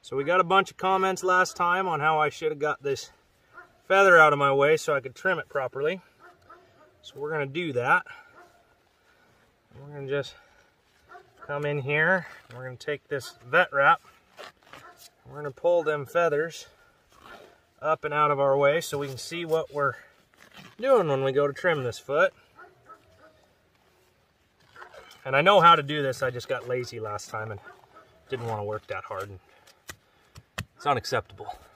So we got a bunch of comments last time on how I should have got this feather out of my way so I could trim it properly. So we're gonna do that. We're gonna just come in here. We're gonna take this vet wrap. We're gonna pull them feathers up and out of our way so we can see what we're doing when we go to trim this foot. And I know how to do this, I just got lazy last time and didn't want to work that hard. It's unacceptable.